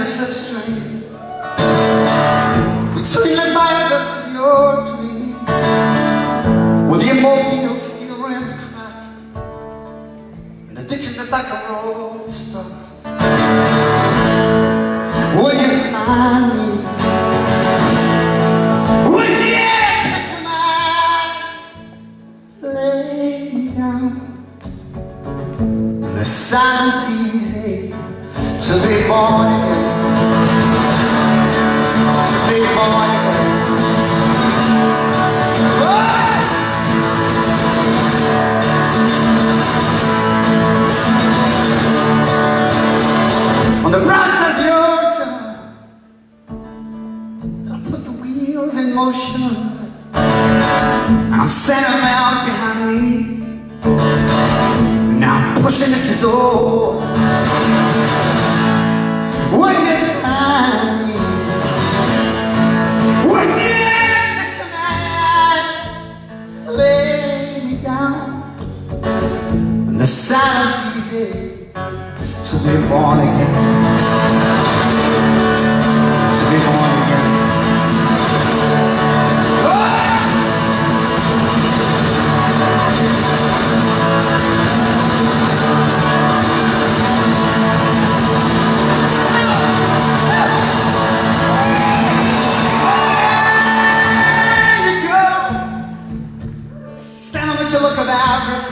slipstream between the viaduct of your dream, where the immobile steel rims crack and the ditch in the back of road stuck. Would you find me? Would you kiss my eyes? Lay me down. The silence easy to be born again. To be born again. On the broad side of your job, I'll put the wheels in motion, and I'm 7 miles behind me. Now I'm pushing at your door. Would you find me? Would you kiss my eyes? Lay me down. And the silence easy to be born again. To be born again. Look about this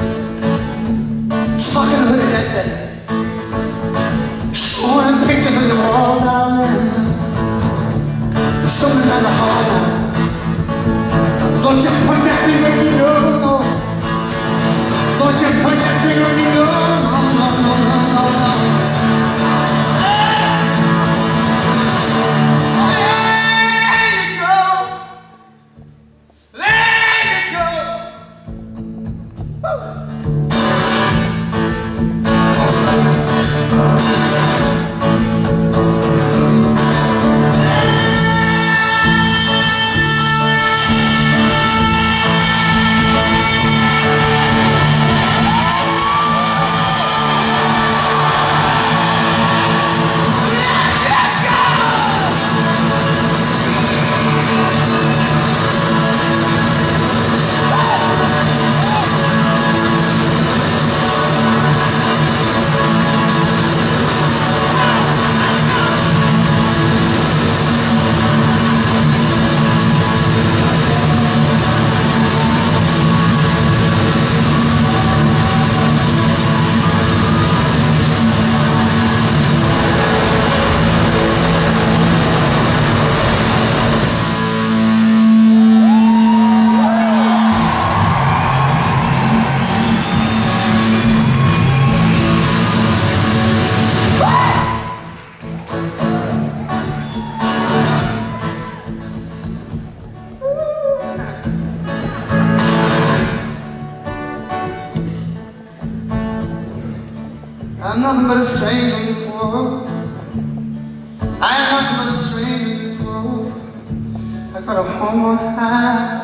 fucking hooded at bed, showing pictures in the wall, darling. There's something on the hall now. Don't you point that finger at me, no, no. Don't you point that finger at me, no, no, no, no, no, no, no. I'm nothing but a stranger in this world. I am nothing but a stranger in this world. I got a home on high.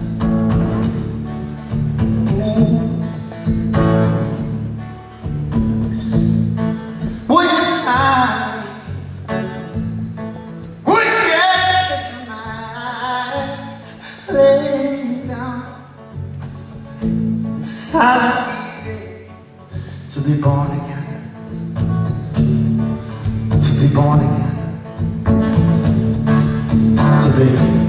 Would you find me? Would you kiss my eyes? Lay me down. The silence easy to be born again. To be born again, to be